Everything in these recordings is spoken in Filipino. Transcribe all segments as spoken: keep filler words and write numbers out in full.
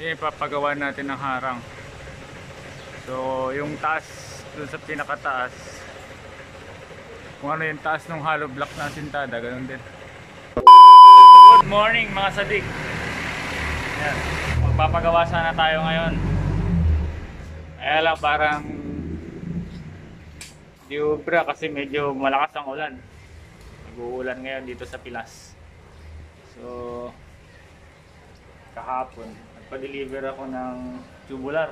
Yan ipapagawa natin ng harang. So yung taas dun sa pinakataas, kung ano yung taas ng hollow block na sintada, ganun din. Good morning mga sadik. Yan, magpapagawa sana tayo ngayon. Kaya lang parang di ubra kasi medyo malakas ang ulan. Nag-uulan ngayon dito sa Pilas. So kahapon nagpa-deliver ako ng tubular.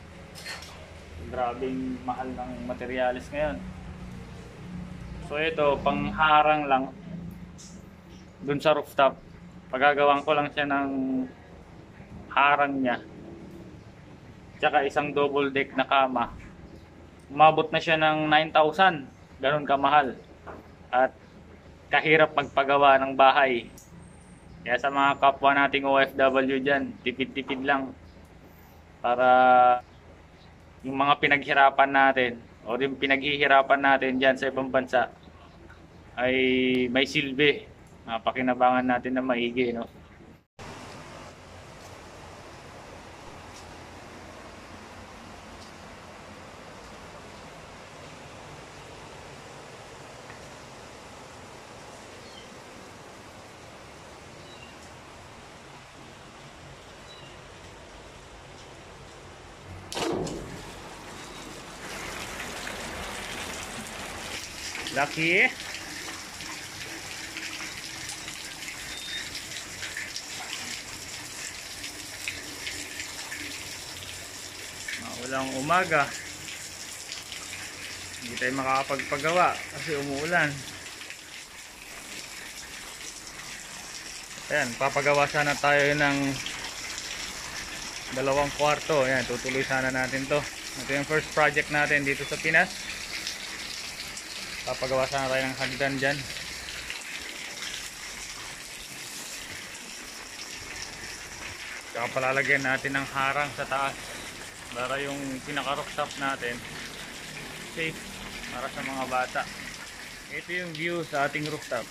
Grabing mahal ng materyales ngayon. So ito, pangharang lang dun sa rooftop. Pagagawan ko lang siya ng harang niya. Tsaka isang double deck na kama. Umabot na siya ng nine thousand. Ganun kamahal. At kahirap magpagawa ng bahay. Kaya sa mga kapwa nating O F W dyan, tipid-tipid lang. Para yung mga pinaghirapan natin o yung pinaghihirapan natin dyan sa ibang bansa ay may silbi. Uh, pakinabangan natin na maigi, no? Lucky. Walang umaga. Hindi tayo makakapagpagawa kasi umuulan. Ayan, papagawa sana tayo ng dalawang kwarto. Ayan, tutuloy sana natin to. Ito yung first project natin dito sa Pinas. Papagawa sana tayo ng hagdan dyan. Saka palalagyan natin ng harang sa taas para yung pinaka-rooftop natin safe para sa mga bata. Ito yung view sa ating rooftop.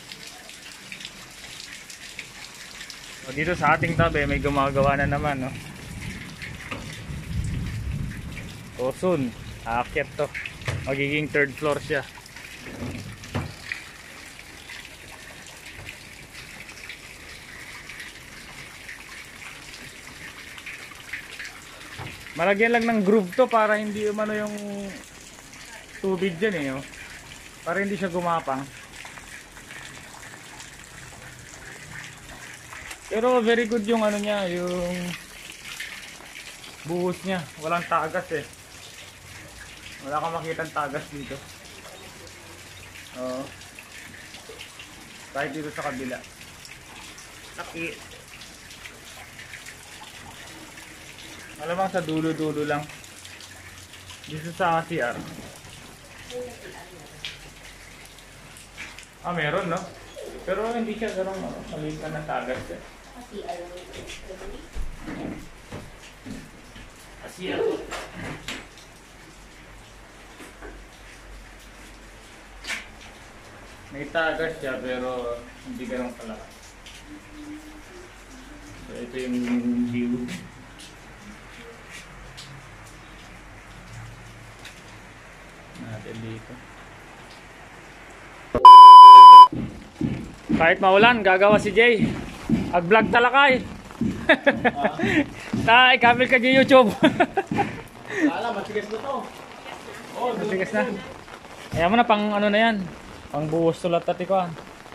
So, dito sa ating tabi may gumagawa na naman, no? So soon, aakyat to. Magiging third floor siya. Malagyan lang ng groove to para hindi umano yung tubig dyan, eh, oh. Para hindi siya gumapang. Pero very good yung ano niya, yung buhos niya. Walang tagas, eh. Wala kang makitang tagas dito. Oo. Kahit dito sa kabila. Laki. Malamang sa dulo-dulo lang. Dito sa C R. Ah, meron, no? Pero hindi siya garang maliit na tagas, eh. C R. May tagas siya pero hindi ganun kalaki. So ito yung view. Natin dito. Kahit maulan, gagawa si Jay. Ag-vlog talakay. Ta, ikamil ka di YouTube. Ala, matigas na to. Oh, matigas na. Ayaw mo na pang ano na yan. Pang buhos sulat at ikuan.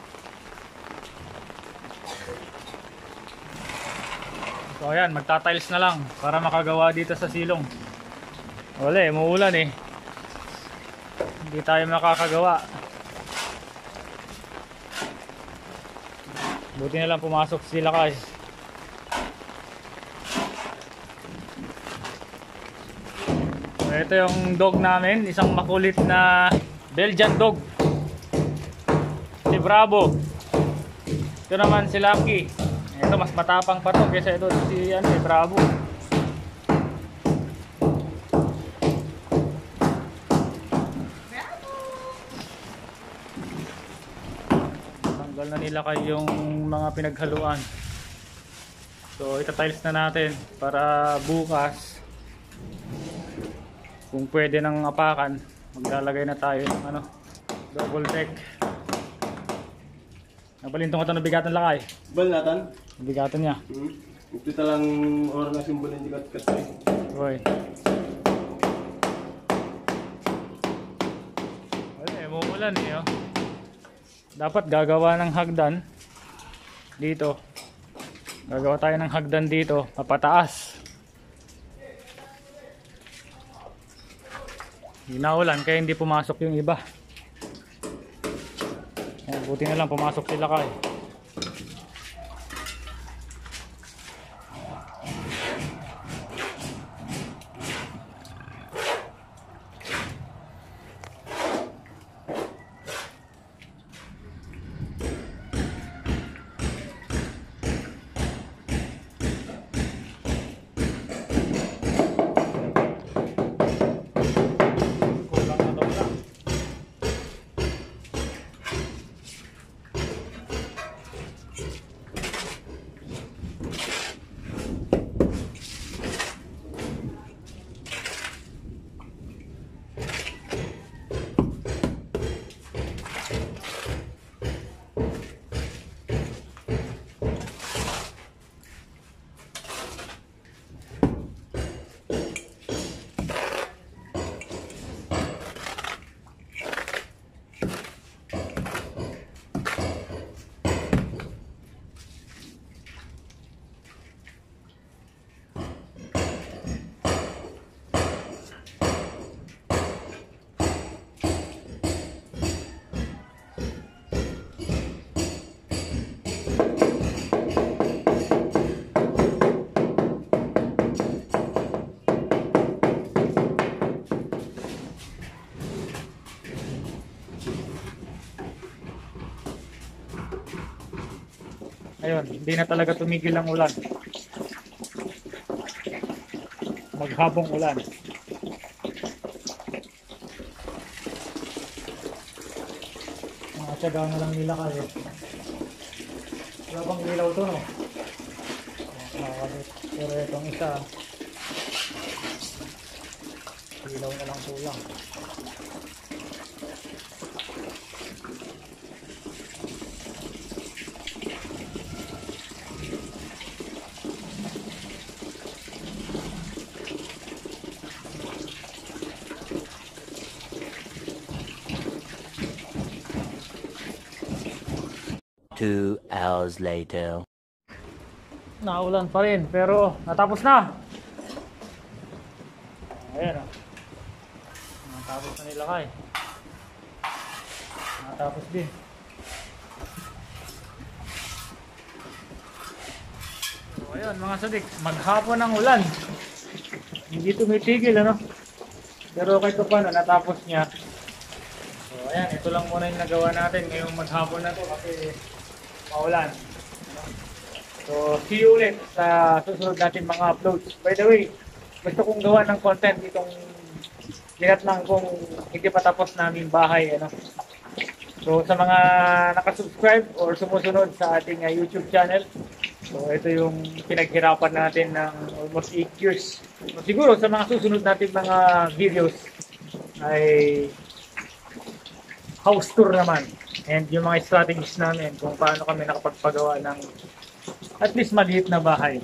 So ayan, magta-tiles na lang para makagawa dito sa silong. Wala eh, muulan eh. Hindi tayo makakagawa. Buti na lang pumasok sila kay. So, ito yung dog namin, isang makulit na Belgian dog. Si Bravo. Ito naman si Lucky. Ito mas matapang pa to kaysa ito si ano, si Bravo. Tanggal na nila kayong mga pinaghaluan. So itatiles na natin para bukas kung pwede nang apakan, maglalagay na tayo ng ano, double deck. Nabalintong ko ito, nabigatan lakay. Balatan? Nabigatan niya. Hmm. Ito lang orang na simbol ng kat kat. Hoy. Wala eh, umuulan eh. Oh. Dapat gagawa ng hagdan dito. Gagawa tayo ng hagdan dito, papataas. Hindi na ulan kaya hindi pumasok yung iba. Ayan, buti na lang pumasok sila kay. Ayun, hindi na talaga tumigil ang ulan. Maghabong ulan. Mga tiyaga na lang nila kayo. Wala bang ilaw to, no? Nakakabit. Pero itong isa, ilaw na lang kulang. Two hours later. Naulan pa rin, pero natapos na. Ayan o. Natapos na nila kay. Natapos din. So ayun mga sadik, maghapon ng ulan. Hindi tumitigil ano. Pero kahit pa paano, natapos niya. So ayan, ito lang muna yung nagawa natin ngayong maghapon na to kasi maulan. So, see you ulit sa susunod natin mga uploads. By the way, gusto kong gawa ng content itong linat lang kung hindi pa tapos namin bahay. Ano? So, sa mga nakasubscribe or sumusunod sa ating uh, YouTube channel, so ito yung pinaghirapan natin ng almost eight years. So, siguro sa mga susunod natin mga videos ay house tour naman. And yung mga strategies namin kung paano kami nakapagpagawa ng at least maliit na bahay.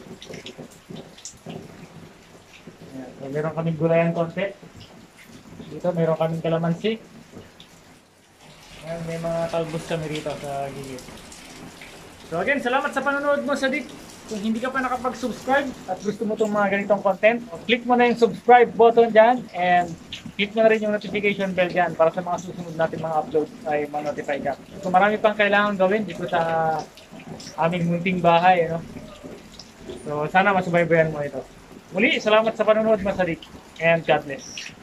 Ayan. So, meron kaming gulayan konti. Dito meron kaming kalamansi. Ayan, may mga talbos kami rito sa gilid. So again, salamat sa panonood mo, Sadik. Kung hindi ka pa nakapag-subscribe at gusto mo itong mga ganitong content, click mo na yung subscribe button dyan and click mo na rin yung notification bell dyan para sa mga susunod natin mga upload ay ma-notify ka. So marami pang kailangan gawin dito sa aming munting bahay. Ano? So sana masubaybayan mo ito. Muli, salamat sa panonood, Masadik, and God bless.